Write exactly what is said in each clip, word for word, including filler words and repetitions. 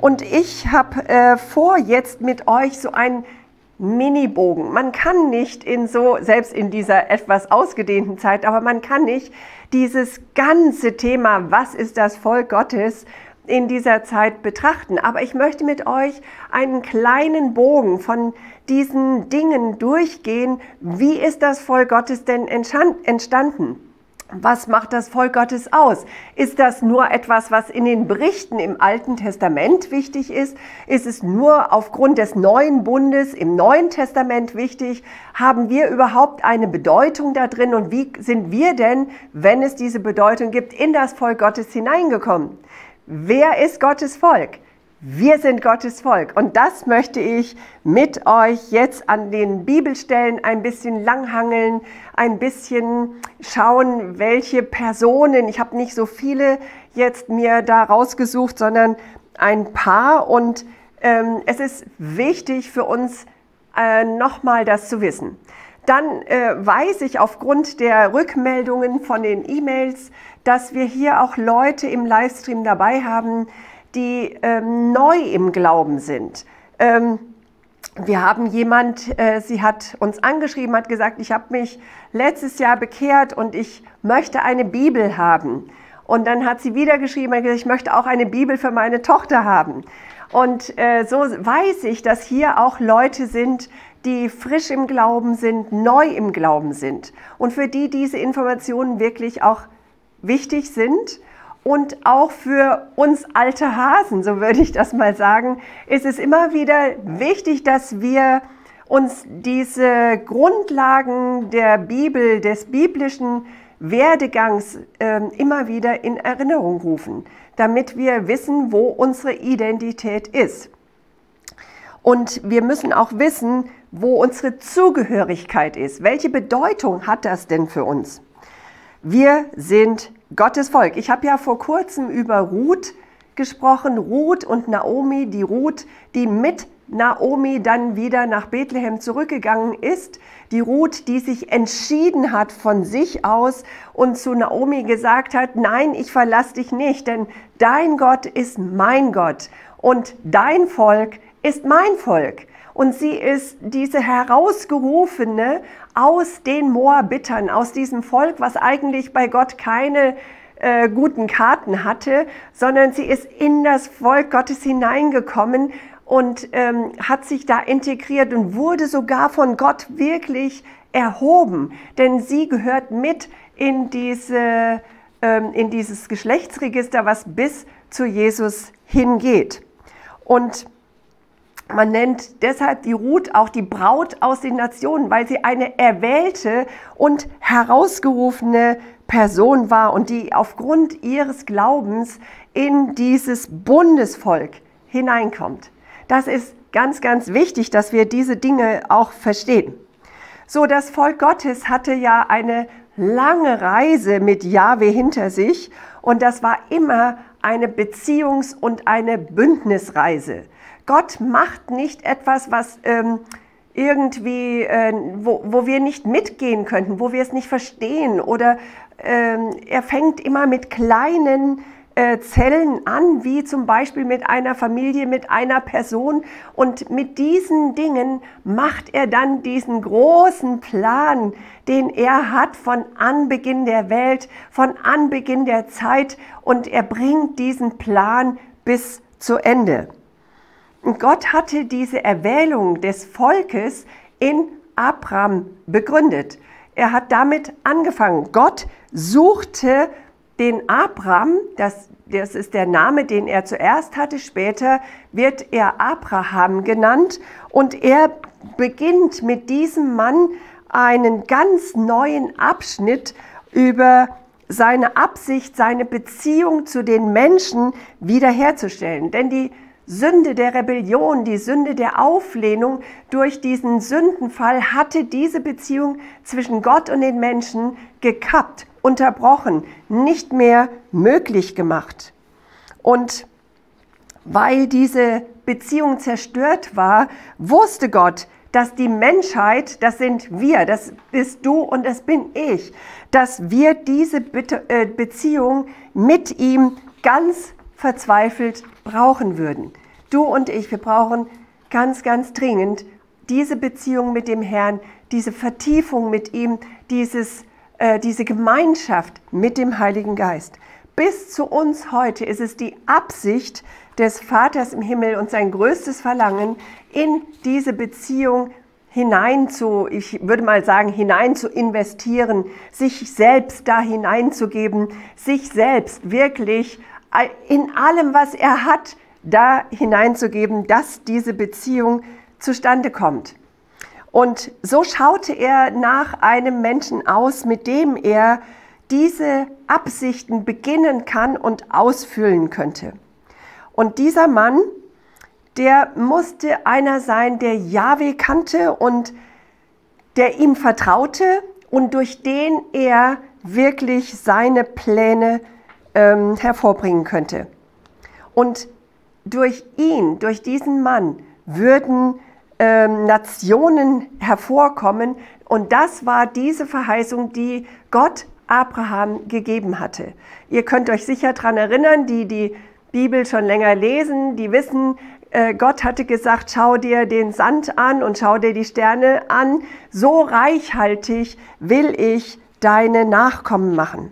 Und ich habe äh, vor, jetzt mit euch so einen Mini-Bogen. Man kann nicht in so, selbst in dieser etwas ausgedehnten Zeit, aber man kann nicht dieses ganze Thema, was ist das Volk Gottes, in dieser Zeit betrachten. Aber ich möchte mit euch einen kleinen Bogen von diesen Dingen durchgehen. Wie ist das Volk Gottes denn entstanden? Was macht das Volk Gottes aus? Ist das nur etwas, was in den Berichten im Alten Testament wichtig ist? Ist es nur aufgrund des neuen Bundes im Neuen Testament wichtig? Haben wir überhaupt eine Bedeutung da drin? Und wie sind wir denn, wenn es diese Bedeutung gibt, in das Volk Gottes hineingekommen? Wer ist Gottes Volk? Wir sind Gottes Volk und das möchte ich mit euch jetzt an den Bibelstellen ein bisschen langhangeln, ein bisschen schauen, welche Personen, ich habe nicht so viele jetzt mir da rausgesucht, sondern ein paar und ähm, es ist wichtig für uns äh, nochmal das zu wissen. Dann äh, weiß ich aufgrund der Rückmeldungen von den E-Mails, dass wir hier auch Leute im Livestream dabei haben, die ähm, neu im Glauben sind. Ähm, wir haben jemand, äh, sie hat uns angeschrieben, hat gesagt, ich habe mich letztes Jahr bekehrt und ich möchte eine Bibel haben. Und dann hat sie wieder geschrieben, hat gesagt, ich möchte auch eine Bibel für meine Tochter haben. Und äh, so weiß ich, dass hier auch Leute sind, die frisch im Glauben sind, neu im Glauben sind. Und für die diese Informationen wirklich auch wichtig sind. Und auch für uns alte Hasen, so würde ich das mal sagen, ist es immer wieder wichtig, dass wir uns diese Grundlagen der Bibel, des biblischen Werdegangs äh, immer wieder in Erinnerung rufen, damit wir wissen, wo unsere Identität ist. Und wir müssen auch wissen, wo unsere Zugehörigkeit ist. Welche Bedeutung hat das denn für uns? Wir sind Gottes Volk. Ich habe ja vor kurzem über Ruth gesprochen, Ruth und Naomi, die Ruth, die mit Naomi dann wieder nach Bethlehem zurückgegangen ist, die Ruth, die sich entschieden hat von sich aus und zu Naomi gesagt hat, nein, ich verlasse dich nicht, denn dein Gott ist mein Gott und dein Volk ist mein Volk. Und sie ist diese Herausgerufene aus den Moabitern, aus diesem Volk, was eigentlich bei Gott keine äh, guten Karten hatte, sondern sie ist in das Volk Gottes hineingekommen und ähm, hat sich da integriert und wurde sogar von Gott wirklich erhoben. Denn sie gehört mit in, diese, ähm, in dieses Geschlechtsregister, was bis zu Jesus hingeht. Und man nennt deshalb die Ruth auch die Braut aus den Nationen, weil sie eine erwählte und herausgerufene Person war und die aufgrund ihres Glaubens in dieses Bundesvolk hineinkommt. Das ist ganz, ganz wichtig, dass wir diese Dinge auch verstehen. So, das Volk Gottes hatte ja eine lange Reise mit Jahwe hinter sich und das war immer eine Beziehungs- und eine Bündnisreise. Gott macht nicht etwas, was ähm, irgendwie, äh, wo, wo wir nicht mitgehen könnten, wo wir es nicht verstehen. Oder ähm, er fängt immer mit kleinen äh, Zellen an, wie zum Beispiel mit einer Familie, mit einer Person. Und mit diesen Dingen macht er dann diesen großen Plan, den er hat von Anbeginn der Welt, von Anbeginn der Zeit. Und er bringt diesen Plan bis zu Ende. Und Gott hatte diese Erwählung des Volkes in Abraham begründet. Er hat damit angefangen. Gott suchte den Abraham, das, das ist der Name, den er zuerst hatte, später wird er Abraham genannt. Und er beginnt mit diesem Mann einen ganz neuen Abschnitt über seine Absicht, seine Beziehung zu den Menschen wiederherzustellen. Denn die Sünde der Rebellion, die Sünde der Auflehnung durch diesen Sündenfall hatte diese Beziehung zwischen Gott und den Menschen gekappt, unterbrochen, nicht mehr möglich gemacht. Und weil diese Beziehung zerstört war, wusste Gott, dass die Menschheit, das sind wir, das bist du und das bin ich, dass wir diese Beziehung mit ihm ganz verzweifelt brauchen würden. Du und ich, wir brauchen ganz, ganz dringend diese Beziehung mit dem Herrn, diese Vertiefung mit ihm, dieses, äh, diese Gemeinschaft mit dem Heiligen Geist. Bis zu uns heute ist es die Absicht des Vaters im Himmel und sein größtes Verlangen, in diese Beziehung hinein zu, ich würde mal sagen, hinein zu investieren, sich selbst da hineinzugeben, sich selbst wirklich in allem, was er hat, da hineinzugeben, dass diese Beziehung zustande kommt. Und so schaute er nach einem Menschen aus, mit dem er diese Absichten beginnen kann und ausfüllen könnte. Und dieser Mann, der musste einer sein, der Jahwe kannte und der ihm vertraute und durch den er wirklich seine Pläne ähm, hervorbringen könnte. Und durch ihn, durch diesen Mann, würden ähm, Nationen hervorkommen. Und das war diese Verheißung, die Gott Abraham gegeben hatte. Ihr könnt euch sicher daran erinnern, die die Bibel schon länger lesen, die wissen, äh, Gott hatte gesagt, schau dir den Sand an und schau dir die Sterne an. So reichhaltig will ich deine Nachkommen machen.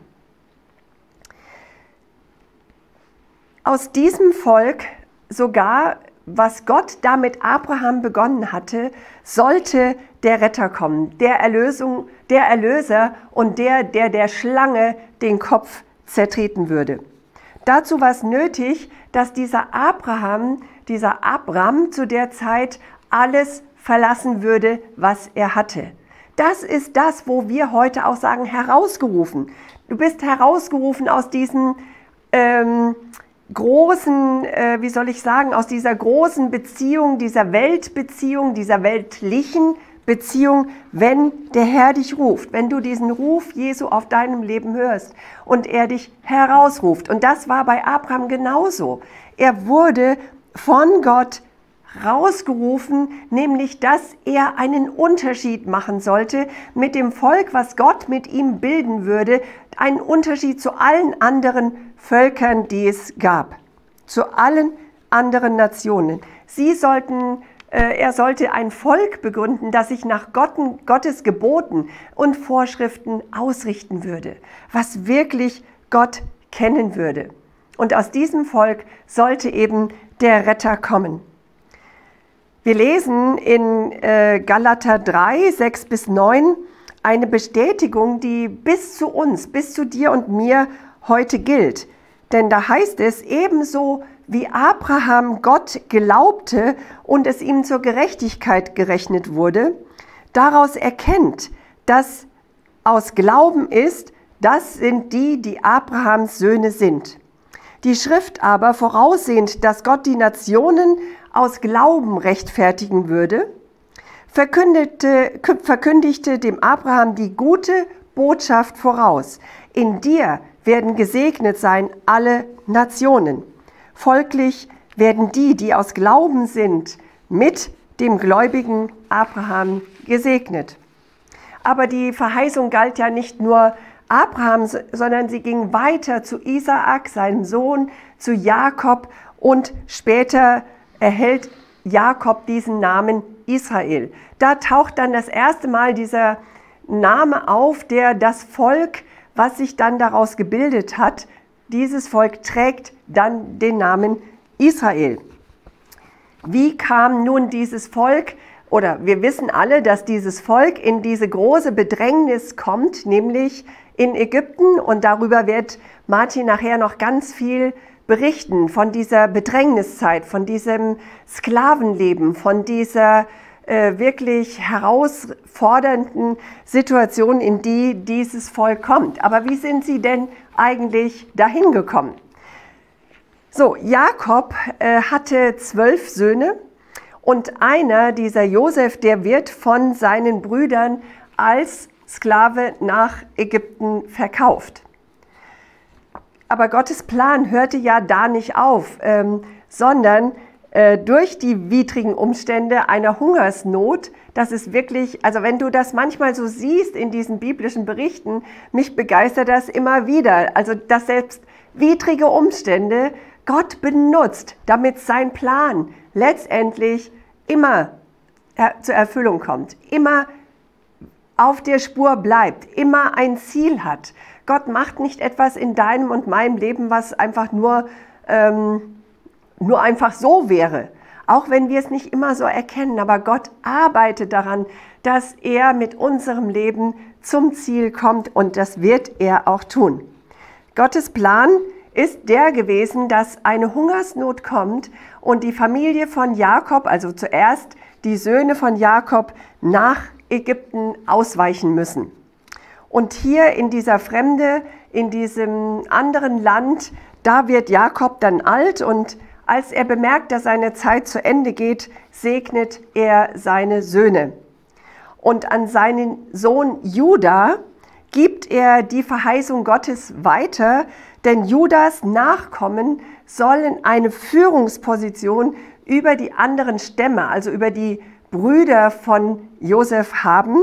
Aus diesem Volk, sogar was Gott damit Abraham begonnen hatte, sollte der Retter kommen, der Erlösung, der Erlöser und der, der der Schlange den Kopf zertreten würde. Dazu war es nötig, dass dieser Abraham, dieser Abram zu der Zeit alles verlassen würde, was er hatte. Das ist das, wo wir heute auch sagen, herausgerufen. Du bist herausgerufen aus diesen ähm, großen, äh, wie soll ich sagen, aus dieser großen Beziehung, dieser Weltbeziehung, dieser weltlichen Beziehung, wenn der Herr dich ruft, wenn du diesen Ruf Jesu auf deinem Leben hörst und er dich herausruft. Und das war bei Abraham genauso. Er wurde von Gott rausgerufen, nämlich, dass er einen Unterschied machen sollte mit dem Volk, was Gott mit ihm bilden würde, einen Unterschied zu allen anderen Völkern, die es gab, zu allen anderen Nationen. Sie sollten, äh, er sollte ein Volk begründen, das sich nach Gott, Gottes Geboten und Vorschriften ausrichten würde, was wirklich Gott kennen würde. Und aus diesem Volk sollte eben der Retter kommen. Wir lesen in äh, Galater drei, sechs bis neun eine Bestätigung, die bis zu uns, bis zu dir und mir heute gilt. Denn da heißt es, ebenso wie Abraham Gott glaubte und es ihm zur Gerechtigkeit gerechnet wurde, daraus erkennt, dass aus Glauben ist, das sind die, die Abrahams Söhne sind. Die Schrift aber, voraussehend, dass Gott die Nationen aus Glauben rechtfertigen würde, verkündete, verkündigte dem Abraham die gute Botschaft voraus. In dir werden gesegnet sein alle Nationen. Folglich werden die, die aus Glauben sind, mit dem gläubigen Abraham gesegnet. Aber die Verheißung galt ja nicht nur Abraham, sondern sie ging weiter zu Isaak, seinem Sohn, zu Jakob und später erhält Jakob diesen Namen Israel. Da taucht dann das erste Mal dieser Name auf, der das Volk, was sich dann daraus gebildet hat, dieses Volk trägt dann den Namen Israel. Wie kam nun dieses Volk, oder wir wissen alle, dass dieses Volk in diese große Bedrängnis kommt, nämlich in Ägypten, und darüber wird Martin nachher noch ganz viel berichten, von dieser Bedrängniszeit, von diesem Sklavenleben, von dieser äh, wirklich herausfordernden Situation, in die dieses Volk kommt. Aber wie sind sie denn eigentlich dahin gekommen? So, Jakob äh, hatte zwölf Söhne und einer, dieser Josef, der wird von seinen Brüdern als Sklave nach Ägypten verkauft. Aber Gottes Plan hörte ja da nicht auf, ähm, sondern äh, durch die widrigen Umstände einer Hungersnot, das ist wirklich, also wenn du das manchmal so siehst in diesen biblischen Berichten, mich begeistert das immer wieder, also dass selbst widrige Umstände Gott benutzt, damit sein Plan letztendlich immer zur Erfüllung kommt, immer auf der Spur bleibt, immer ein Ziel hat. Gott macht nicht etwas in deinem und meinem Leben, was einfach nur, ähm, nur einfach so wäre. Auch wenn wir es nicht immer so erkennen, aber Gott arbeitet daran, dass er mit unserem Leben zum Ziel kommt und das wird er auch tun. Gottes Plan ist der gewesen, dass eine Hungersnot kommt und die Familie von Jakob, also zuerst die Söhne von Jakob, nach Ägypten ausweichen müssen. Und hier in dieser Fremde, in diesem anderen Land, da wird Jakob dann alt und als er bemerkt, dass seine Zeit zu Ende geht, segnet er seine Söhne. Und an seinen Sohn Juda gibt er die Verheißung Gottes weiter, denn Judas Nachkommen sollen eine Führungsposition über die anderen Stämme, also über die Brüder von Josef haben,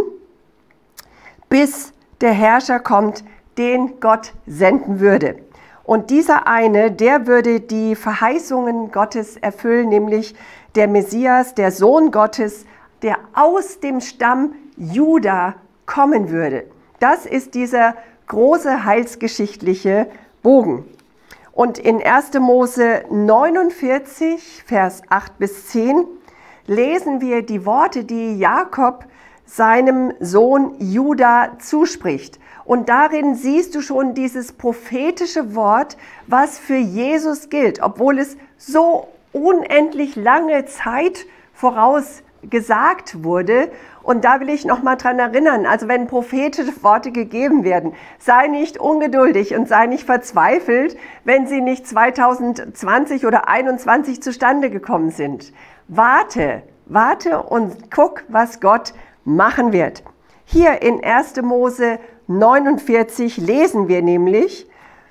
bis der Herrscher kommt, den Gott senden würde. Und dieser eine, der würde die Verheißungen Gottes erfüllen, nämlich der Messias, der Sohn Gottes, der aus dem Stamm Juda kommen würde. Das ist dieser große heilsgeschichtliche Bogen. Und in erster Mose neunundvierzig, Vers acht bis zehn, lesen wir die Worte, die Jakob seinem Sohn Juda zuspricht. Und darin siehst du schon dieses prophetische Wort, was für Jesus gilt, obwohl es so unendlich lange Zeit vorausgesagt wurde. Und da will ich noch mal dran erinnern, also wenn prophetische Worte gegeben werden, sei nicht ungeduldig und sei nicht verzweifelt, wenn sie nicht zweitausendzwanzig oder einundzwanzig zustande gekommen sind. Warte, warte und guck, was Gott machen wird. Hier in erster Mose neunundvierzig lesen wir nämlich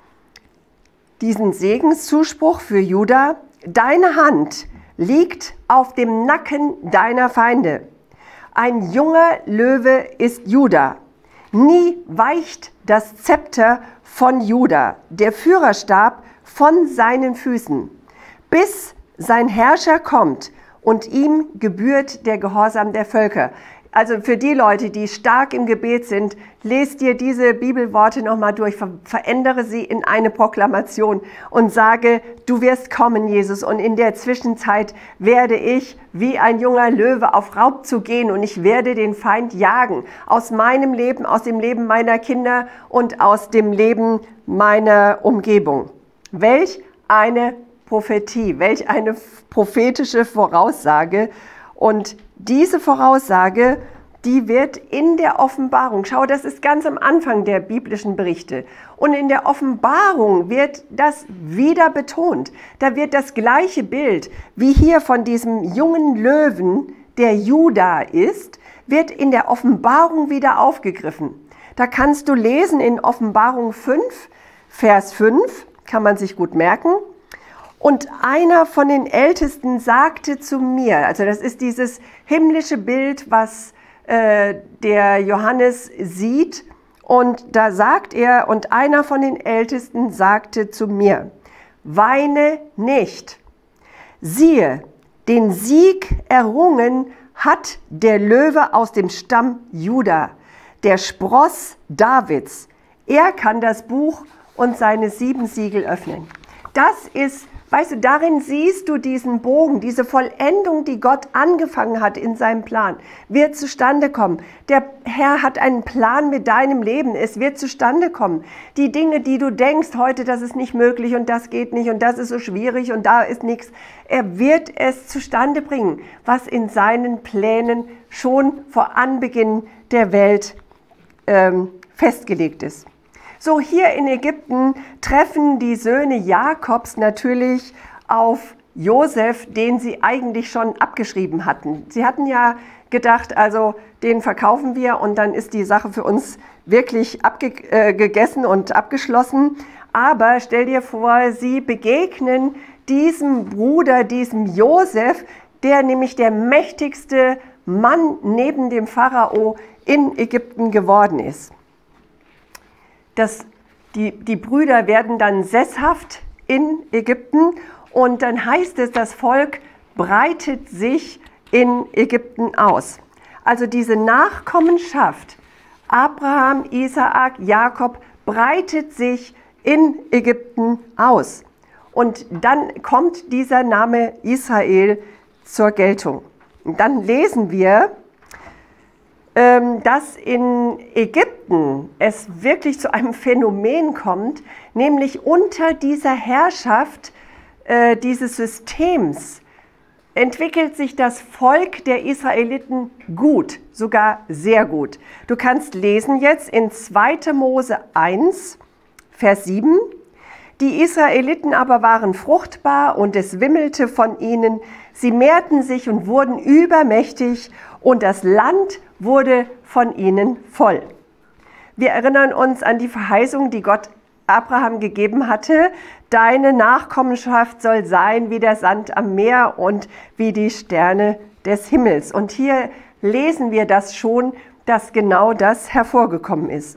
diesen Segenszuspruch für Juda: Deine Hand liegt auf dem Nacken deiner Feinde. Ein junger Löwe ist Juda. Nie weicht das Zepter von Juda, der Führerstab von seinen Füßen, bis sein Herrscher kommt und ihm gebührt der Gehorsam der Völker. Also für die Leute, die stark im Gebet sind, lest dir diese Bibelworte nochmal durch, ver verändere sie in eine Proklamation und sage, du wirst kommen, Jesus, und in der Zwischenzeit werde ich wie ein junger Löwe auf Raubzug gehen und ich werde den Feind jagen. Aus meinem Leben, aus dem Leben meiner Kinder und aus dem Leben meiner Umgebung. Welch eine Prophetie, welch eine prophetische Voraussage. Und diese Voraussage, die wird in der Offenbarung, schau, das ist ganz am Anfang der biblischen Berichte, und in der Offenbarung wird das wieder betont. Da wird das gleiche Bild, wie hier von diesem jungen Löwen, der Juda ist, wird in der Offenbarung wieder aufgegriffen. Da kannst du lesen in Offenbarung fünf, Vers fünf, kann man sich gut merken. Und einer von den Ältesten sagte zu mir, also das ist dieses himmlische Bild, was äh, der Johannes sieht, und da sagt er, und einer von den Ältesten sagte zu mir, weine nicht, siehe, den Sieg errungen hat der Löwe aus dem Stamm Juda, der Spross Davids. Er kann das Buch und seine sieben Siegel öffnen. Das ist, weißt du, darin siehst du diesen Bogen, diese Vollendung, die Gott angefangen hat in seinem Plan, wird zustande kommen. Der Herr hat einen Plan mit deinem Leben, es wird zustande kommen. Die Dinge, die du denkst heute, das ist nicht möglich und das geht nicht und das ist so schwierig und da ist nichts, er wird es zustande bringen, was in seinen Plänen schon vor Anbeginn der Welt ähm, festgelegt ist. So, hier in Ägypten treffen die Söhne Jakobs natürlich auf Josef, den sie eigentlich schon abgeschrieben hatten. Sie hatten ja gedacht, also den verkaufen wir und dann ist die Sache für uns wirklich abgegessen und abgeschlossen. Aber stell dir vor, sie begegnen diesem Bruder, diesem Josef, der nämlich der mächtigste Mann neben dem Pharao in Ägypten geworden ist. Das, die, die Brüder werden dann sesshaft in Ägypten und dann heißt es, das Volk breitet sich in Ägypten aus. Also diese Nachkommenschaft, Abraham, Isaak, Jakob, breitet sich in Ägypten aus. Und dann kommt dieser Name Israel zur Geltung. Und dann lesen wir, dass in Ägypten es wirklich zu einem Phänomen kommt, nämlich unter dieser Herrschaft äh, dieses Systems entwickelt sich das Volk der Israeliten gut, sogar sehr gut. Du kannst lesen jetzt in zweiter Mose eins, Vers sieben. Die Israeliten aber waren fruchtbar und es wimmelte von ihnen. Sie mehrten sich und wurden übermächtig und das Land wurde von ihnen voll. Wir erinnern uns an die Verheißung, die Gott Abraham gegeben hatte. Deine Nachkommenschaft soll sein wie der Sand am Meer und wie die Sterne des Himmels. Und hier lesen wir das schon, dass genau das hervorgekommen ist.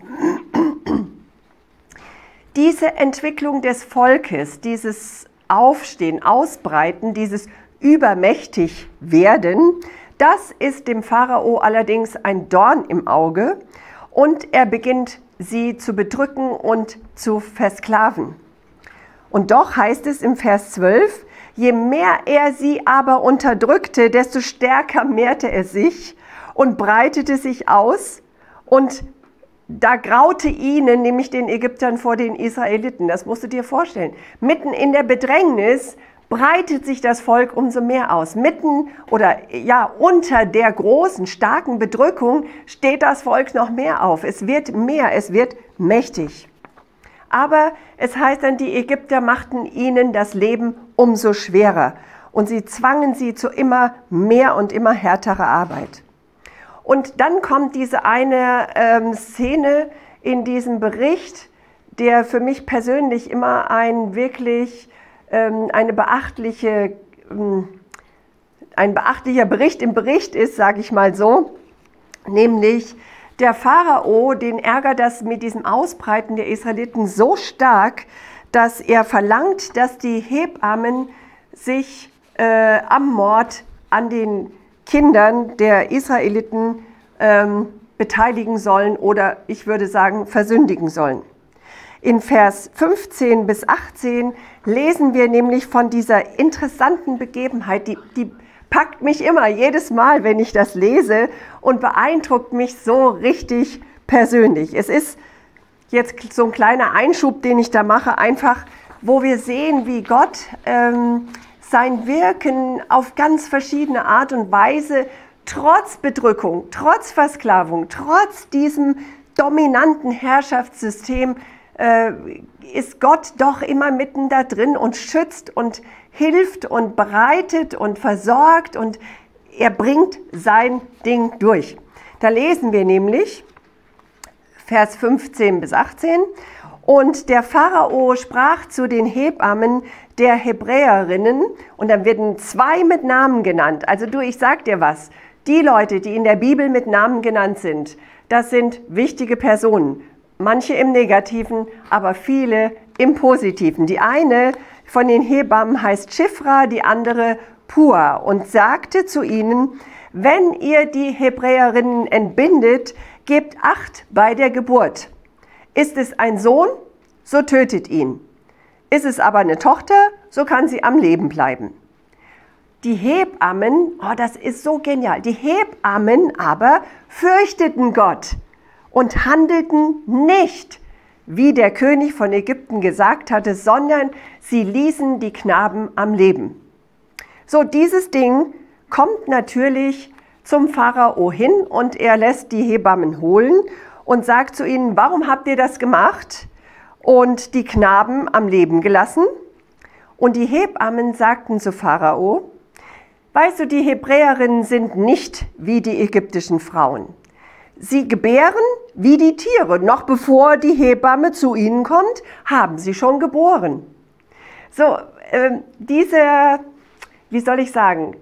Diese Entwicklung des Volkes, dieses Aufstehen, Ausbreiten, dieses übermächtig werden, das ist dem Pharao allerdings ein Dorn im Auge und er beginnt sie zu bedrücken und zu versklaven. Und doch heißt es im Vers zwölf, je mehr er sie aber unterdrückte, desto stärker mehrte er sich und breitete sich aus und da graute ihnen, nämlich den Ägyptern vor den Israeliten. Das musst du dir vorstellen. Mitten in der Bedrängnis breitet sich das Volk umso mehr aus. Mitten oder ja unter der großen, starken Bedrückung steht das Volk noch mehr auf. Es wird mehr, es wird mächtig. Aber es heißt dann, die Ägypter machten ihnen das Leben umso schwerer und sie zwangen sie zu immer mehr und immer härterer Arbeit. Und dann kommt diese eine ähm, Szene in diesem Bericht, der für mich persönlich immer ein wirklich ähm, eine beachtliche, ähm, ein beachtlicher Bericht im Bericht ist, sage ich mal so, nämlich der Pharao, den ärgert das mit diesem Ausbreiten der Israeliten so stark, dass er verlangt, dass die Hebammen sich äh, am Mord an den Kindern der Israeliten ähm, beteiligen sollen oder ich würde sagen versündigen sollen. In Vers fünfzehn bis achtzehn lesen wir nämlich von dieser interessanten Begebenheit, die, die packt mich immer jedes Mal, wenn ich das lese und beeindruckt mich so richtig persönlich. Es ist jetzt so ein kleiner Einschub, den ich da mache, einfach, wo wir sehen, wie Gott ähm, sein Wirken auf ganz verschiedene Art und Weise, trotz Bedrückung, trotz Versklavung, trotz diesem dominanten Herrschaftssystem, äh, ist Gott doch immer mitten da drin und schützt und hilft und bereitet und versorgt und er bringt sein Ding durch. Da lesen wir nämlich Vers fünfzehn bis achtzehn. Und der Pharao sprach zu den Hebammen der Hebräerinnen, und dann werden zwei mit Namen genannt. Also du, ich sag dir was, die Leute, die in der Bibel mit Namen genannt sind, das sind wichtige Personen. Manche im Negativen, aber viele im Positiven. Die eine von den Hebammen heißt Shifra, die andere Pua und sagte zu ihnen, wenn ihr die Hebräerinnen entbindet, gebt Acht bei der Geburt. Ist es ein Sohn, so tötet ihn. Ist es aber eine Tochter, so kann sie am Leben bleiben. Die Hebammen, oh, das ist so genial, die Hebammen aber fürchteten Gott und handelten nicht, wie der König von Ägypten gesagt hatte, sondern sie ließen die Knaben am Leben. So, dieses Ding kommt natürlich zum Pharao hin und er lässt die Hebammen holen und sagt zu ihnen, warum habt ihr das gemacht und die Knaben am Leben gelassen? Und die Hebammen sagten zu Pharao, weißt du, die Hebräerinnen sind nicht wie die ägyptischen Frauen. Sie gebären wie die Tiere. Noch bevor die Hebamme zu ihnen kommt, haben sie schon geboren. So, äh, diese, wie soll ich sagen,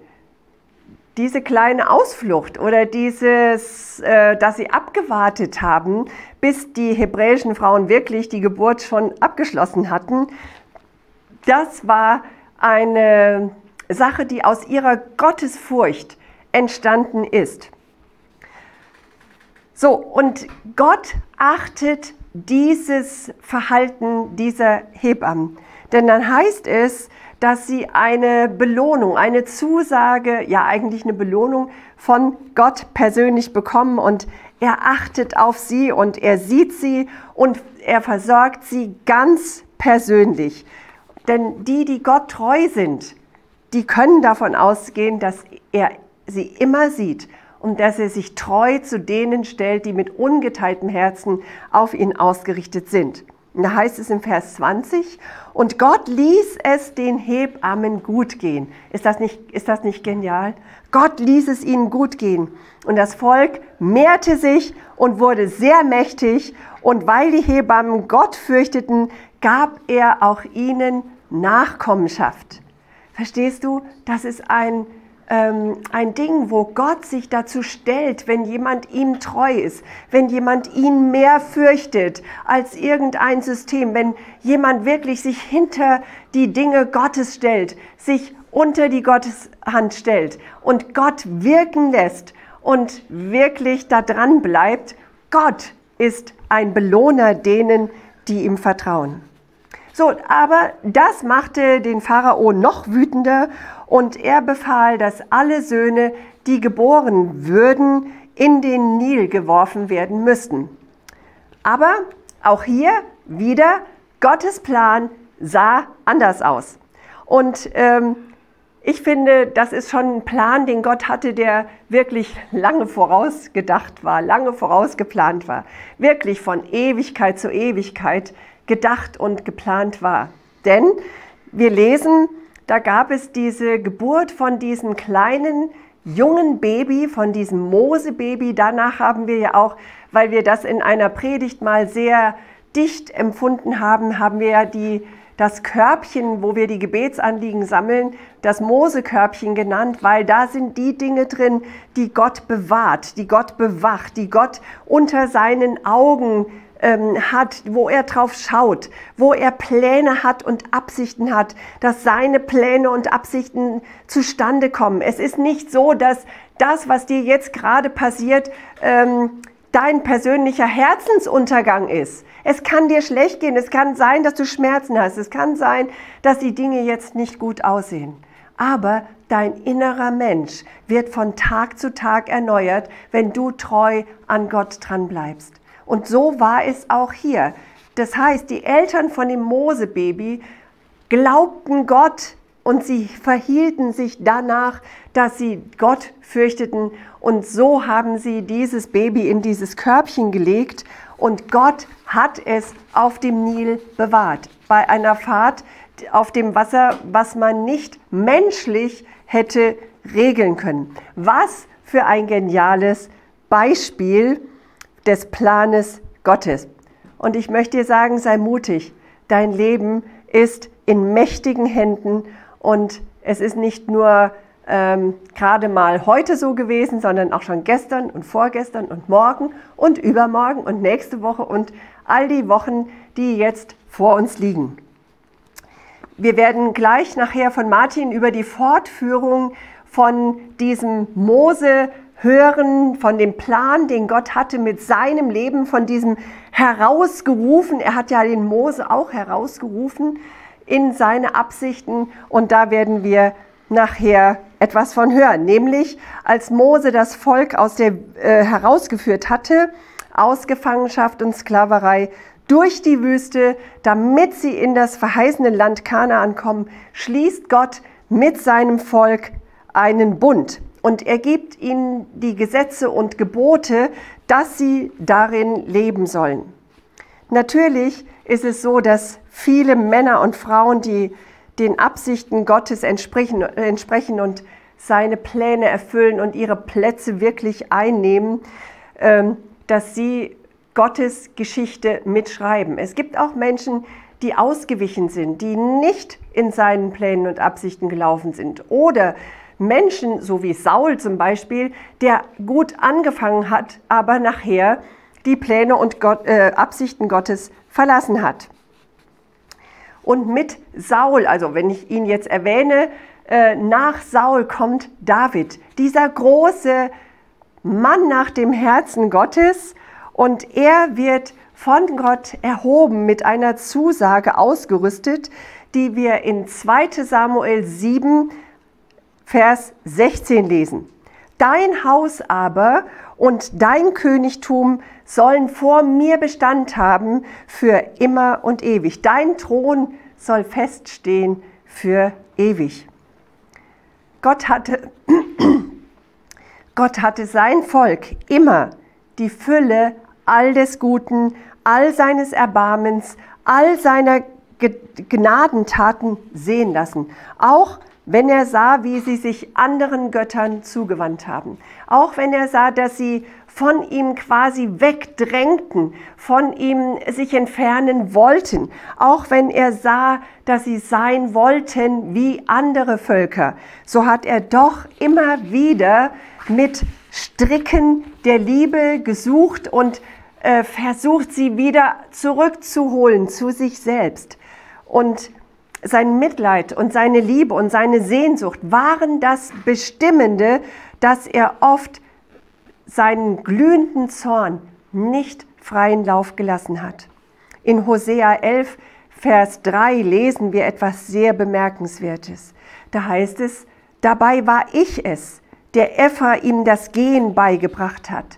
diese kleine Ausflucht oder dieses, äh, dass sie abgewartet haben, bis die hebräischen Frauen wirklich die Geburt schon abgeschlossen hatten, das war eine Sache, die aus ihrer Gottesfurcht entstanden ist. So, und Gott achtet dieses Verhalten dieser Hebammen. Denn dann heißt es, dass sie eine Belohnung, eine Zusage, ja eigentlich eine Belohnung von Gott persönlich bekommen. Und er achtet auf sie und er sieht sie und er versorgt sie ganz persönlich. Denn die, die Gott treu sind, die können davon ausgehen, dass er sie immer sieht und dass er sich treu zu denen stellt, die mit ungeteiltem Herzen auf ihn ausgerichtet sind. Und da heißt es im Vers zwanzig, und Gott ließ es den Hebammen gut gehen. Ist das nicht, ist das nicht genial? Gott ließ es ihnen gut gehen. Und das Volk mehrte sich und wurde sehr mächtig. Und weil die Hebammen Gott fürchteten, gab er auch ihnen Nachkommenschaft. Verstehst du? Das ist ein ein Ding, wo Gott sich dazu stellt, wenn jemand ihm treu ist, wenn jemand ihn mehr fürchtet als irgendein System, wenn jemand wirklich sich hinter die Dinge Gottes stellt, sich unter die Gotteshand stellt und Gott wirken lässt und wirklich da dran bleibt. Gott ist ein Belohner denen, die ihm vertrauen. So, aber das machte den Pharao noch wütender und er befahl, dass alle Söhne, die geboren würden, in den Nil geworfen werden müssten. Aber auch hier wieder, Gottes Plan sah anders aus. Und ähm, ich finde, das ist schon ein Plan, den Gott hatte, der wirklich lange vorausgedacht war, lange vorausgeplant war, wirklich von Ewigkeit zu Ewigkeit gedacht und geplant war. Denn wir lesen, da gab es diese Geburt von diesem kleinen, jungen Baby, von diesem Mose-Baby. Danach haben wir ja auch, weil wir das in einer Predigt mal sehr dicht empfunden haben, haben wir ja die, das Körbchen, wo wir die Gebetsanliegen sammeln, das Mose-Körbchen genannt, weil da sind die Dinge drin, die Gott bewahrt, die Gott bewacht, die Gott unter seinen Augen hat, wo er drauf schaut, wo er Pläne hat und Absichten hat, dass seine Pläne und Absichten zustande kommen. Es ist nicht so, dass das, was dir jetzt gerade passiert, ähm, dein persönlicher Herzensuntergang ist. Es kann dir schlecht gehen, es kann sein, dass du Schmerzen hast, es kann sein, dass die Dinge jetzt nicht gut aussehen. Aber dein innerer Mensch wird von Tag zu Tag erneuert, wenn du treu an Gott dran bleibst. Und so war es auch hier. Das heißt, die Eltern von dem Mose-Baby glaubten Gott und sie verhielten sich danach, dass sie Gott fürchteten. Und so haben sie dieses Baby in dieses Körbchen gelegt und Gott hat es auf dem Nil bewahrt. Bei einer Fahrt auf dem Wasser, was man nicht menschlich hätte regeln können. Was für ein geniales Beispiel des Planes Gottes. Und ich möchte dir sagen, sei mutig. Dein Leben ist in mächtigen Händen und es ist nicht nur ähm, gerade mal heute so gewesen, sondern auch schon gestern und vorgestern und morgen und übermorgen und nächste Woche und all die Wochen, die jetzt vor uns liegen. Wir werden gleich nachher von Martin über die Fortführung von diesem Mose hören, von dem Plan, den Gott hatte mit seinem Leben, von diesem herausgerufen. Er hat ja den Mose auch herausgerufen in seine Absichten und da werden wir nachher etwas von hören. Nämlich, als Mose das Volk aus der, äh, herausgeführt hatte, aus Gefangenschaft und Sklaverei durch die Wüste, damit sie in das verheißene Land Kanaan kommen, schließt Gott mit seinem Volk einen Bund. Und er gibt ihnen die Gesetze und Gebote, dass sie darin leben sollen. Natürlich ist es so, dass viele Männer und Frauen, die den Absichten Gottes entsprechen, entsprechen und seine Pläne erfüllen und ihre Plätze wirklich einnehmen, dass sie Gottes Geschichte mitschreiben. Es gibt auch Menschen, die ausgewichen sind, die nicht in seinen Plänen und Absichten gelaufen sind. Oder Menschen, so wie Saul zum Beispiel, der gut angefangen hat, aber nachher die Pläne und Gott, äh, Absichten Gottes verlassen hat. Und mit Saul, also wenn ich ihn jetzt erwähne, äh, nach Saul kommt David, dieser große Mann nach dem Herzen Gottes. Und er wird von Gott erhoben, mit einer Zusage ausgerüstet, die wir in zweiter Samuel sieben, Vers sechzehn lesen. Dein Haus aber und dein Königtum sollen vor mir Bestand haben für immer und ewig. Dein Thron soll feststehen für ewig. Gott hatte, Gott hatte sein Volk immer die Fülle all des Guten, all seines Erbarmens, all seiner Gnadentaten sehen lassen. Auch wenn er sah, wie sie sich anderen Göttern zugewandt haben. Auch wenn er sah, dass sie von ihm quasi wegdrängten, von ihm sich entfernen wollten. Auch wenn er sah, dass sie sein wollten wie andere Völker. So hat er doch immer wieder mit Stricken der Liebe gesucht und äh, versucht, sie wieder zurückzuholen zu sich selbst. Und sein Mitleid und seine Liebe und seine Sehnsucht waren das Bestimmende, dass er oft seinen glühenden Zorn nicht freien Lauf gelassen hat. In Hosea elf, Vers drei lesen wir etwas sehr Bemerkenswertes. Da heißt es, dabei war ich es, der Ephraim das Gehen beigebracht hat.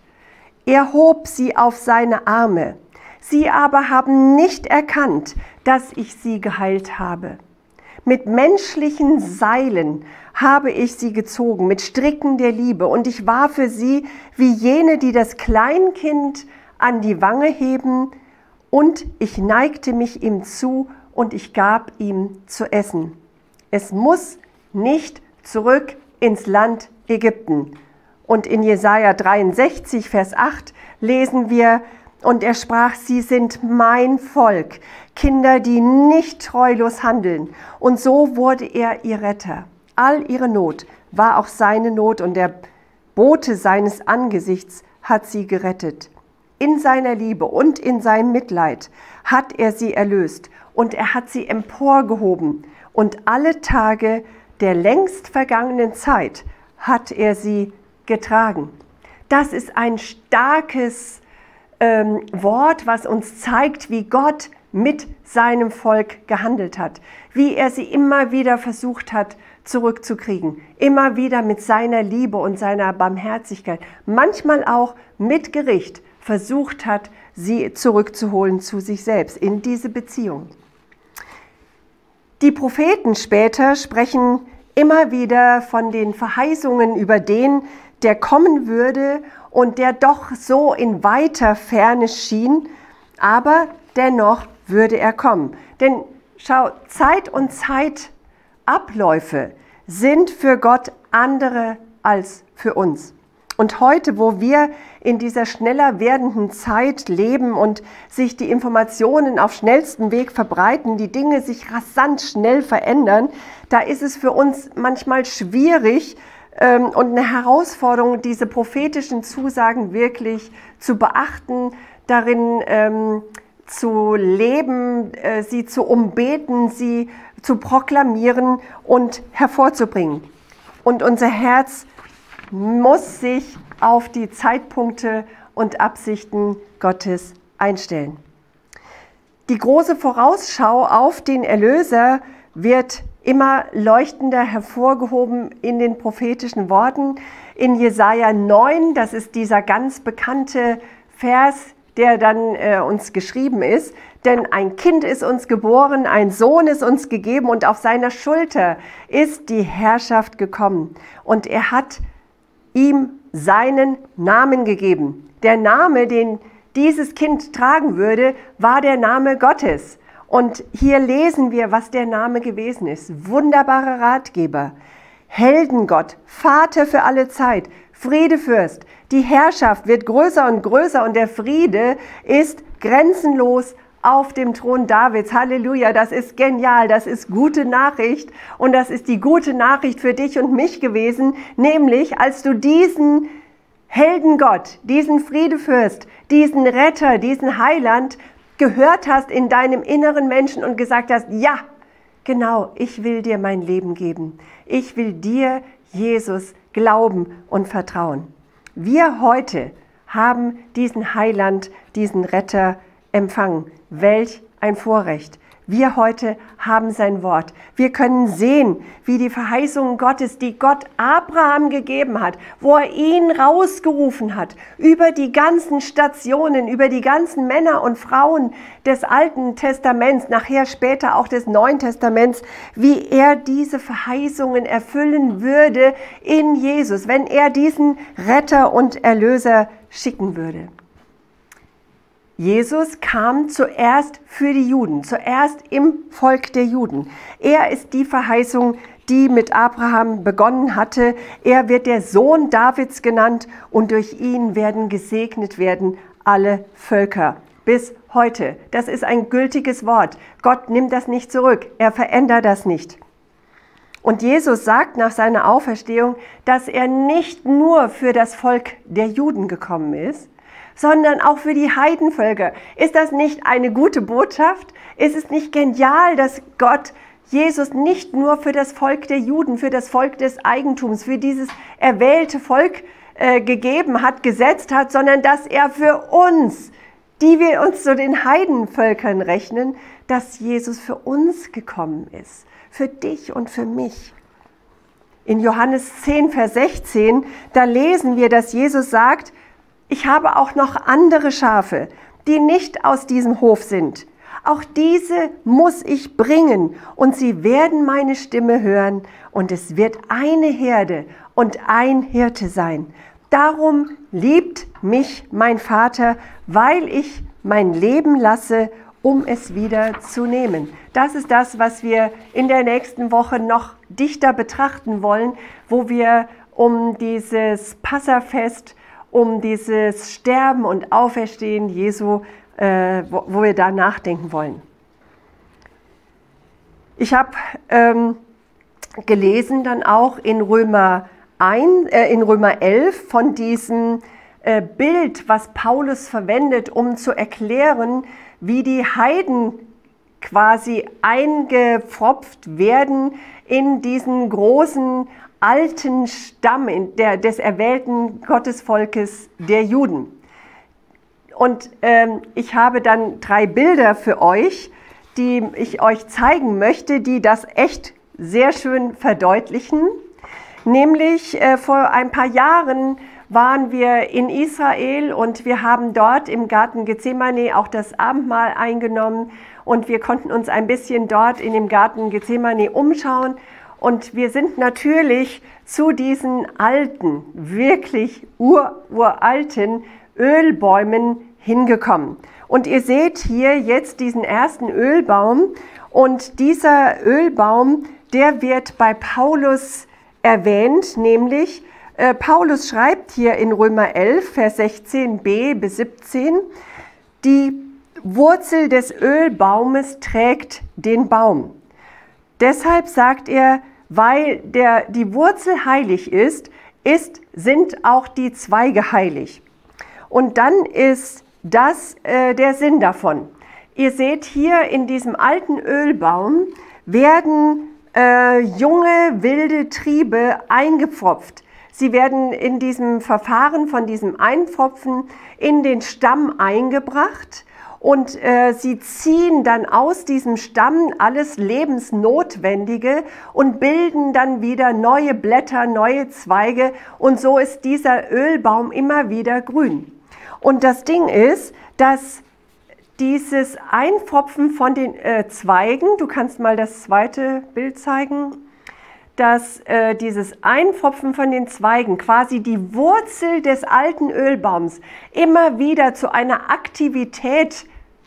Er hob sie auf seine Arme. Sie aber haben nicht erkannt, dass ich sie geheilt habe. Mit menschlichen Seilen habe ich sie gezogen, mit Stricken der Liebe. Und ich war für sie wie jene, die das Kleinkind an die Wange heben. Und ich neigte mich ihm zu und ich gab ihm zu essen. Es muss nicht zurück ins Land Ägypten. Und in Jesaja dreiundsechzig, Vers acht lesen wir, und er sprach, sie sind mein Volk, Kinder, die nicht treulos handeln. Und so wurde er ihr Retter. All ihre Not war auch seine Not und der Bote seines Angesichts hat sie gerettet. In seiner Liebe und in seinem Mitleid hat er sie erlöst und er hat sie emporgehoben. Und alle Tage der längst vergangenen Zeit hat er sie getragen. Das ist ein starkes ähm, Wort, was uns zeigt, wie Gott mit seinem Volk gehandelt hat, wie er sie immer wieder versucht hat zurückzukriegen, immer wieder mit seiner Liebe und seiner Barmherzigkeit, manchmal auch mit Gericht versucht hat, sie zurückzuholen zu sich selbst in diese Beziehung. Die Propheten später sprechen immer wieder von den Verheißungen über den, der kommen würde und der doch so in weiter Ferne schien, aber dennoch würde er kommen. Denn schau, Zeit und Zeitabläufe sind für Gott andere als für uns. Und heute, wo wir in dieser schneller werdenden Zeit leben und sich die Informationen auf schnellstem Weg verbreiten, die Dinge sich rasant schnell verändern, da ist es für uns manchmal schwierig ähm, und eine Herausforderung, diese prophetischen Zusagen wirklich zu beachten, darin ähm, zu leben, äh, sie zu umbeten, sie zu proklamieren und hervorzubringen. Und unser Herz muss sich auf die Zeitpunkte und Absichten Gottes einstellen. Die große Vorausschau auf den Erlöser wird immer leuchtender hervorgehoben in den prophetischen Worten. In Jesaja neun, das ist dieser ganz bekannte Vers, der dann äh, uns geschrieben ist, denn ein Kind ist uns geboren, ein Sohn ist uns gegeben und auf seiner Schulter ist die Herrschaft gekommen. Und er hat ihm seinen Namen gegeben. Der Name, den dieses Kind tragen würde, war der Name Gottes. Und hier lesen wir, was der Name gewesen ist. Wunderbarer Ratgeber, Heldengott, Vater für alle Zeit, Friedefürst. Die Herrschaft wird größer und größer und der Friede ist grenzenlos auf dem Thron Davids. Halleluja, das ist genial, das ist gute Nachricht und das ist die gute Nachricht für dich und mich gewesen, nämlich als du diesen Heldengott, diesen Friedefürst, diesen Retter, diesen Heiland gehört hast in deinem inneren Menschen und gesagt hast, ja, genau, ich will dir mein Leben geben. Ich will dir, Jesus, glauben und vertrauen. Wir heute haben diesen Heiland, diesen Retter empfangen. Welch ein Vorrecht. Wir heute haben sein Wort. Wir können sehen, wie die Verheißungen Gottes, die Gott Abraham gegeben hat, wo er ihn rausgerufen hat, über die ganzen Stationen, über die ganzen Männer und Frauen des Alten Testaments, nachher später auch des Neuen Testaments, wie er diese Verheißungen erfüllen würde in Jesus, wenn er diesen Retter und Erlöser schicken würde. Jesus kam zuerst für die Juden, zuerst im Volk der Juden. Er ist die Verheißung, die mit Abraham begonnen hatte. Er wird der Sohn Davids genannt und durch ihn werden gesegnet werden alle Völker. Bis heute. Das ist ein gültiges Wort. Gott nimmt das nicht zurück. Er verändert das nicht. Und Jesus sagt nach seiner Auferstehung, dass er nicht nur für das Volk der Juden gekommen ist, sondern auch für die Heidenvölker. Ist das nicht eine gute Botschaft? Ist es nicht genial, dass Gott Jesus nicht nur für das Volk der Juden, für das Volk des Eigentums, für dieses erwählte Volk äh, gegeben hat, gesetzt hat, sondern dass er für uns, die wir uns zu den Heidenvölkern rechnen, dass Jesus für uns gekommen ist, für dich und für mich. In Johannes zehn, Vers sechzehn, da lesen wir, dass Jesus sagt, ich habe auch noch andere Schafe, die nicht aus diesem Hof sind. Auch diese muss ich bringen und sie werden meine Stimme hören und es wird eine Herde und ein Hirte sein. Darum liebt mich mein Vater, weil ich mein Leben lasse, um es wieder zu nehmen. Das ist das, was wir in der nächsten Woche noch dichter betrachten wollen, wo wir um dieses Passafest, um dieses Sterben und Auferstehen Jesu, äh, wo, wo wir da nachdenken wollen. Ich habe ähm, gelesen dann auch in Römer, eins, äh, in Römer elf von diesem äh, Bild, was Paulus verwendet, um zu erklären, wie die Heiden quasi eingepfropft werden in diesen großen alten Stamm der, des erwählten Gottesvolkes der Juden. Und ähm, ich habe dann drei Bilder für euch, die ich euch zeigen möchte, die das echt sehr schön verdeutlichen. Nämlich äh, vor ein paar Jahren waren wir in Israel und wir haben dort im Garten Gethsemane auch das Abendmahl eingenommen und wir konnten uns ein bisschen dort in dem Garten Gethsemane umschauen. Und wir sind natürlich zu diesen alten, wirklich ur, uralten Ölbäumen hingekommen. Und ihr seht hier jetzt diesen ersten Ölbaum. Und dieser Ölbaum, der wird bei Paulus erwähnt, nämlich äh, Paulus schreibt hier in Römer elf, Vers sechzehn b bis siebzehn, die Wurzel des Ölbaumes trägt den Baum. Deshalb sagt er, weil der, die Wurzel heilig ist, ist, sind auch die Zweige heilig. Und dann ist das äh, der Sinn davon. Ihr seht hier in diesem alten Ölbaum werden äh, junge, wilde Triebe eingepfropft. Sie werden in diesem Verfahren von diesem Einpfropfen in den Stamm eingebracht. Und äh, sie ziehen dann aus diesem Stamm alles Lebensnotwendige und bilden dann wieder neue Blätter, neue Zweige. Und so ist dieser Ölbaum immer wieder grün. Und das Ding ist, dass dieses Einpfropfen von den äh, Zweigen, du kannst mal das zweite Bild zeigen, dass äh, dieses Einpfropfen von den Zweigen quasi die Wurzel des alten Ölbaums immer wieder zu einer Aktivität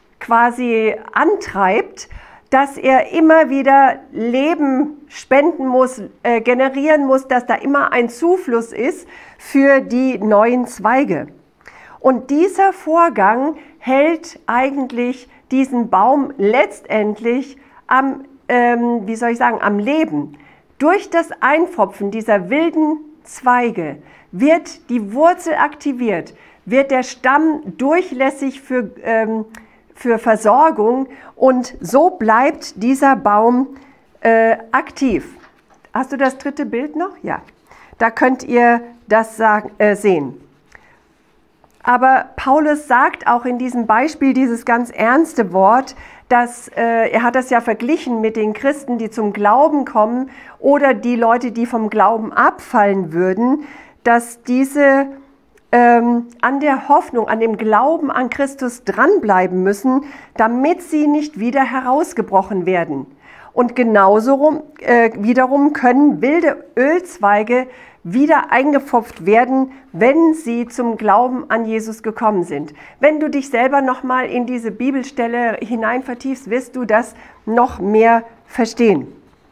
quasi antreibt, dass er immer wieder Leben spenden muss, äh, generieren muss, dass da immer ein Zufluss ist für die neuen Zweige. Und dieser Vorgang hält eigentlich diesen Baum letztendlich am, ähm, wie soll ich sagen, am Leben. Durch das Einpfropfen dieser wilden Zweige wird die Wurzel aktiviert, wird der Stamm durchlässig für, ähm, für Versorgung und so bleibt dieser Baum äh, aktiv. Hast du das dritte Bild noch? Ja. Da könnt ihr das sagen, äh, sehen. Aber Paulus sagt auch in diesem Beispiel dieses ganz ernste Wort, dass äh, er hat das ja verglichen mit den Christen, die zum Glauben kommen oder die Leute, die vom Glauben abfallen würden, dass diese ähm, an der Hoffnung, an dem Glauben an Christus dranbleiben müssen, damit sie nicht wieder herausgebrochen werden. Und genauso rum, äh, wiederum können wilde Ölzweige wieder eingepfropft werden, wenn sie zum Glauben an Jesus gekommen sind. Wenn du dich selber nochmal in diese Bibelstelle hinein vertiefst, wirst du das noch mehr verstehen.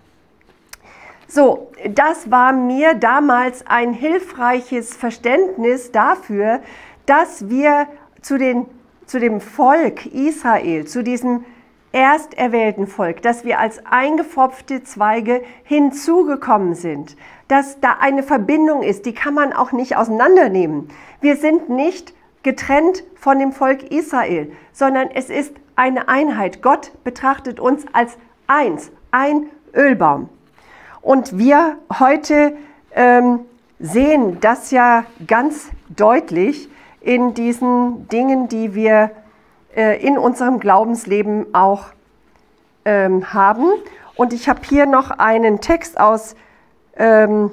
So, das war mir damals ein hilfreiches Verständnis dafür, dass wir zu, den, zu dem Volk Israel, zu diesem ersterwählten Volk, dass wir als eingepfropfte Zweige hinzugekommen sind, dass da eine Verbindung ist, die kann man auch nicht auseinandernehmen. Wir sind nicht getrennt von dem Volk Israel, sondern es ist eine Einheit. Gott betrachtet uns als eins, ein Ölbaum. Und wir heute ähm, sehen das ja ganz deutlich in diesen Dingen, die wir in unserem Glaubensleben auch ähm, haben. Und ich habe hier noch einen Text aus ähm,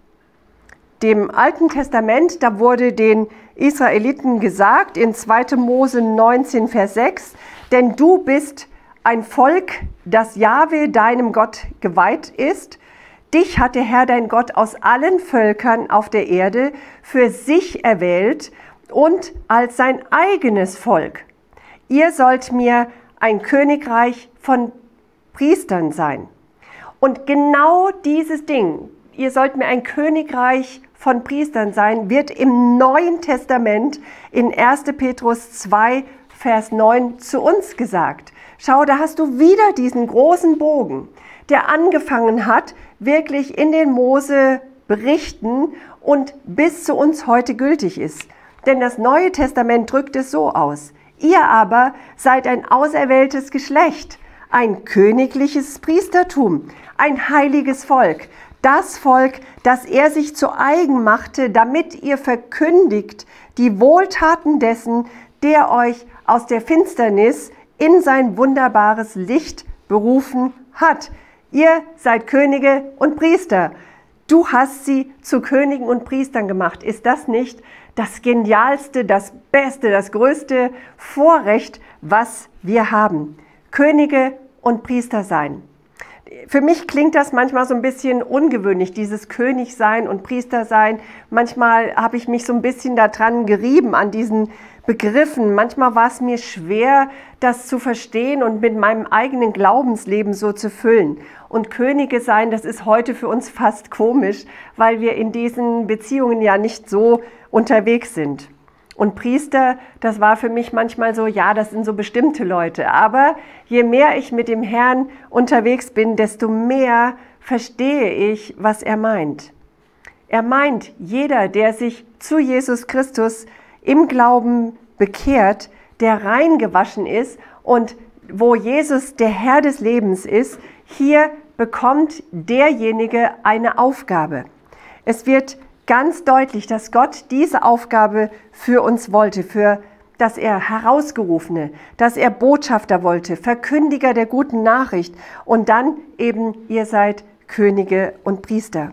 dem Alten Testament. Da wurde den Israeliten gesagt in zweiter Mose neunzehn, Vers sechs, denn du bist ein Volk, das Jahwe, deinem Gott, geweiht ist. Dich hat der Herr, dein Gott, aus allen Völkern auf der Erde für sich erwählt und als sein eigenes Volk. Ihr sollt mir ein Königreich von Priestern sein. Und genau dieses Ding, ihr sollt mir ein Königreich von Priestern sein, wird im Neuen Testament in erster Petrus zwei, Vers neun zu uns gesagt. Schau, da hast du wieder diesen großen Bogen, der angefangen hat, wirklich in den Mose-Berichten und bis zu uns heute gültig ist. Denn das Neue Testament drückt es so aus. Ihr aber seid ein auserwähltes Geschlecht, ein königliches Priestertum, ein heiliges Volk, das Volk, das er sich zu eigen machte, damit ihr verkündigt die Wohltaten dessen, der euch aus der Finsternis in sein wunderbares Licht berufen hat. Ihr seid Könige und Priester. Du hast sie zu Königen und Priestern gemacht. Ist das nicht das genialste, das beste, das größte Vorrecht, was wir haben? Könige und Priester sein. Für mich klingt das manchmal so ein bisschen ungewöhnlich, dieses König sein und Priester sein. Manchmal habe ich mich so ein bisschen daran gerieben, an diesen Begriffen. Manchmal war es mir schwer, das zu verstehen und mit meinem eigenen Glaubensleben so zu füllen. Und Könige sein, das ist heute für uns fast komisch, weil wir in diesen Beziehungen ja nicht so unterwegs sind. Und Priester, das war für mich manchmal so, ja, das sind so bestimmte Leute. Aber je mehr ich mit dem Herrn unterwegs bin, desto mehr verstehe ich, was er meint. Er meint, jeder, der sich zu Jesus Christus im Glauben bekehrt, der reingewaschen ist und wo Jesus der Herr des Lebens ist, hier bekommt derjenige eine Aufgabe. Es wird ganz deutlich, dass Gott diese Aufgabe für uns wollte, für dass er Herausgerufene, dass er Botschafter wollte, Verkündiger der guten Nachricht und dann eben, ihr seid Könige und Priester.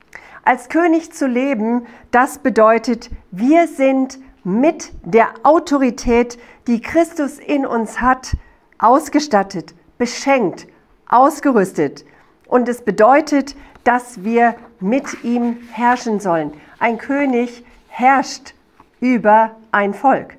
Als König zu leben, das bedeutet, wir sind mit der Autorität, die Christus in uns hat, ausgestattet, beschenkt, ausgerüstet. Und es bedeutet, dass wir mit ihm herrschen sollen. Ein König herrscht über ein Volk.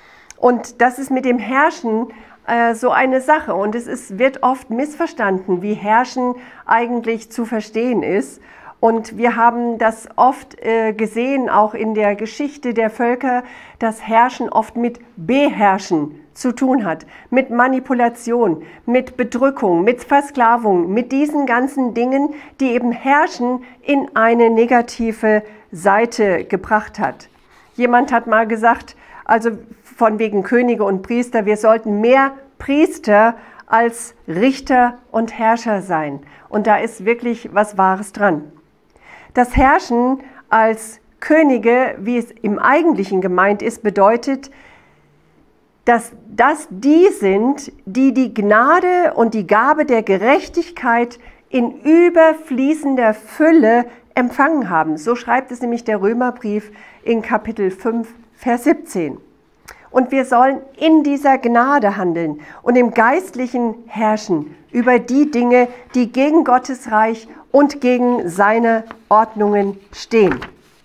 Und das ist mit dem Herrschen äh, so eine Sache. Und es ist, wird oft missverstanden, wie Herrschen eigentlich zu verstehen ist. Und wir haben das oft äh, gesehen, auch in der Geschichte der Völker, dass Herrschen oft mit Beherrschen zu tun hat, mit Manipulation, mit Bedrückung, mit Versklavung, mit diesen ganzen Dingen, die eben Herrschen in eine negative Seite gebracht hat. Jemand hat mal gesagt, Also von wegen Könige und Priester, wir sollten mehr Priester als Richter und Herrscher sein. Und da ist wirklich was Wahres dran. Das Herrschen als Könige, wie es im Eigentlichen gemeint ist, bedeutet, dass das die sind, die die Gnade und die Gabe der Gerechtigkeit in überfließender Fülle empfangen haben. So schreibt es nämlich der Römerbrief in Kapitel fünf, Vers siebzehn. Und wir sollen in dieser Gnade handeln und im Geistlichen herrschen über die Dinge, die gegen Gottes Reich und gegen seine Ordnungen stehen.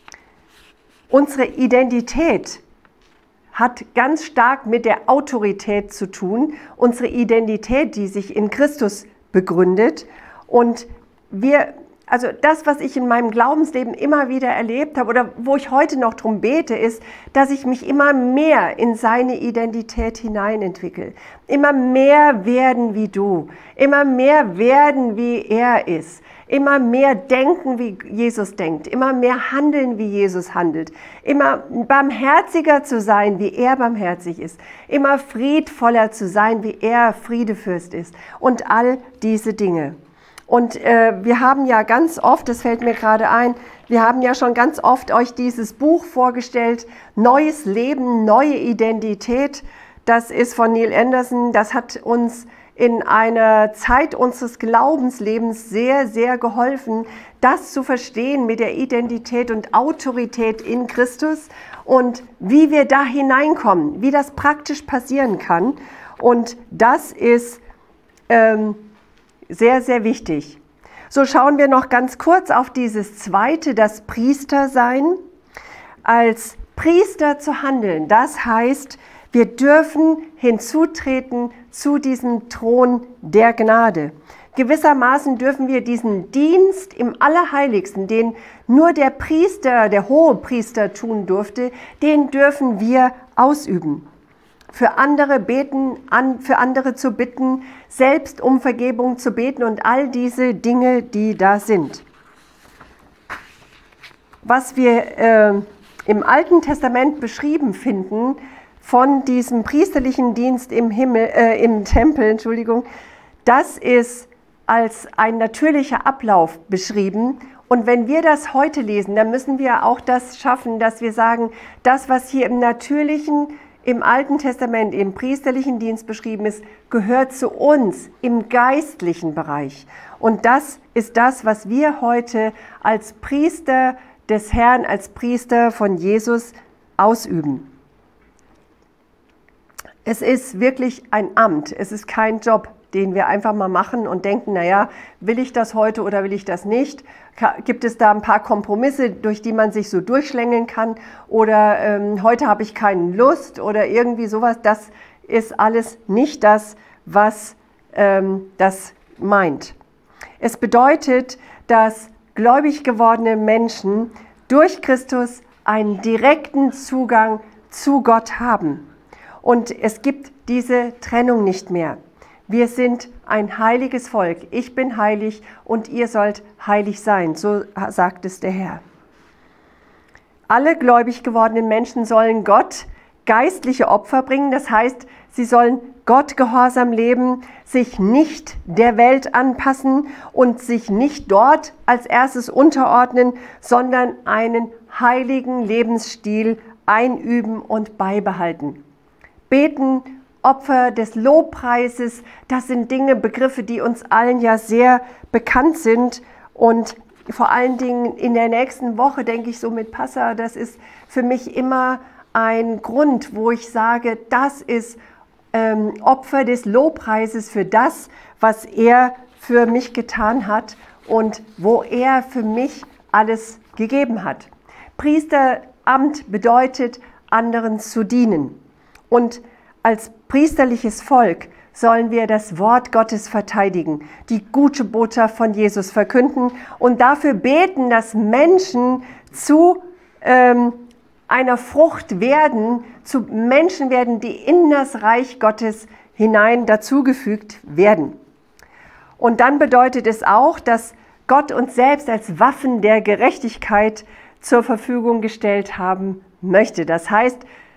Unsere Identität hat ganz stark mit der Autorität zu tun, unsere Identität, die sich in Christus begründet. Und wir, also das, was ich in meinem Glaubensleben immer wieder erlebt habe oder wo ich heute noch drum bete, ist, dass ich mich immer mehr in seine Identität hineinentwickle. Immer mehr werden wie du, immer mehr werden wie er ist. Immer mehr denken, wie Jesus denkt, immer mehr handeln, wie Jesus handelt, immer barmherziger zu sein, wie er barmherzig ist, immer friedvoller zu sein, wie er Friedefürst ist und all diese Dinge. Und äh, wir haben ja ganz oft, das fällt mir gerade ein, wir haben ja schon ganz oft euch dieses Buch vorgestellt, Neues Leben, neue Identität. Das ist von Neil Anderson, das hat uns in einer Zeit unseres Glaubenslebens sehr, sehr geholfen, das zu verstehen mit der Identität und Autorität in Christus und wie wir da hineinkommen, wie das praktisch passieren kann. Und das ist ähm, sehr, sehr wichtig. So schauen wir noch ganz kurz auf dieses zweite, das Priestersein. Als Priester zu handeln, das heißt, wir dürfen hinzutreten zu diesem Thron der Gnade. Gewissermaßen dürfen wir diesen Dienst im Allerheiligsten, den nur der Priester, der Hohepriester tun durfte, den dürfen wir ausüben. Für andere beten, an, für andere zu bitten, selbst um Vergebung zu beten und all diese Dinge, die da sind. Was wir äh, im Alten Testament beschrieben finden, von diesem priesterlichen Dienst im Himmel, äh, im Tempel, Entschuldigung, das ist als ein natürlicher Ablauf beschrieben. Und wenn wir das heute lesen, dann müssen wir auch das schaffen, dass wir sagen, das, was hier im natürlichen, im Alten Testament, im priesterlichen Dienst beschrieben ist, gehört zu uns im geistlichen Bereich. Und das ist das, was wir heute als Priester des Herrn, als Priester von Jesus ausüben. Es ist wirklich ein Amt, es ist kein Job, den wir einfach mal machen und denken, naja, will ich das heute oder will ich das nicht? Gibt es da ein paar Kompromisse, durch die man sich so durchschlängeln kann? Oder ähm, heute habe ich keine Lust oder irgendwie sowas. Das ist alles nicht das, was ähm, das meint. Es bedeutet, dass gläubig gewordene Menschen durch Christus einen direkten Zugang zu Gott haben. Und es gibt diese Trennung nicht mehr. Wir sind ein heiliges Volk. Ich bin heilig und ihr sollt heilig sein, so sagt es der Herr. Alle gläubig gewordenen Menschen sollen Gott geistliche Opfer bringen. Das heißt, sie sollen Gott gehorsam leben, sich nicht der Welt anpassen und sich nicht dort als erstes unterordnen, sondern einen heiligen Lebensstil einüben und beibehalten. Beten, Opfer des Lobpreises, das sind Dinge, Begriffe, die uns allen ja sehr bekannt sind. Und vor allen Dingen in der nächsten Woche, denke ich so mit Passa, das ist für mich immer ein Grund, wo ich sage, das ist ähm, Opfer des Lobpreises für das, was er für mich getan hat und wo er für mich alles gegeben hat. Priesteramt bedeutet, anderen zu dienen. Und als priesterliches Volk sollen wir das Wort Gottes verteidigen, die gute Botschaft von Jesus verkünden und dafür beten, dass Menschen zu ähm, einer Frucht werden, zu Menschen werden, die in das Reich Gottes hinein dazugefügt werden. Und dann bedeutet es auch, dass Gott uns selbst als Waffen der Gerechtigkeit zur Verfügung gestellt haben möchte. Das heißt,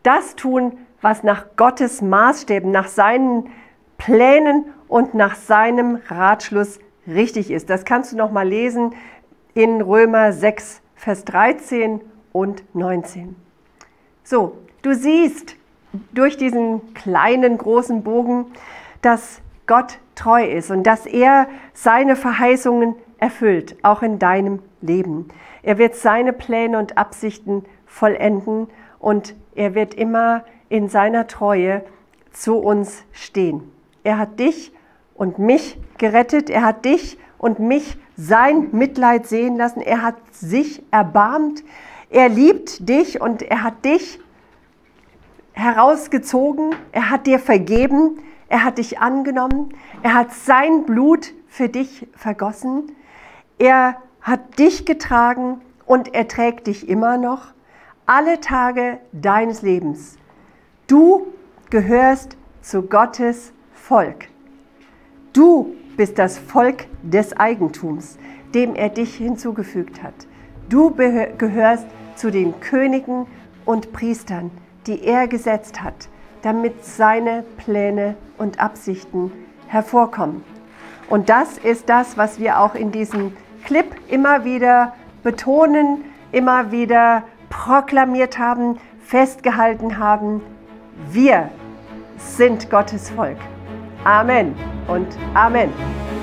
das tun, was nach Gottes Maßstäben, nach seinen Plänen und nach seinem Ratschluss richtig ist. Das kannst du noch mal lesen in Römer sechs, Vers dreizehn und neunzehn. So, du siehst durch diesen kleinen, großen Bogen, dass Gott treu ist und dass er seine Verheißungen erfüllt, auch in deinem Leben. Er wird seine Pläne und Absichten vollenden und er wird immer in seiner Treue zu uns stehen. Er hat dich und mich gerettet, er hat dich und mich sein Mitleid sehen lassen, er hat sich erbarmt, er liebt dich und er hat dich herausgezogen, er hat dir vergeben, er hat dich angenommen, er hat sein Blut für dich vergossen, er hat dich getragen und er trägt dich immer noch alle Tage deines Lebens. Du gehörst zu Gottes Volk. Du bist das Volk des Eigentums, dem er dich hinzugefügt hat. Du gehörst zu den Königen und Priestern, die er gesetzt hat, damit seine Pläne und Absichten hervorkommen. Und das ist das, was wir auch in diesem Clip immer wieder betonen, immer wieder proklamiert haben, festgehalten haben. Wir sind Gottes Volk. Amen und Amen.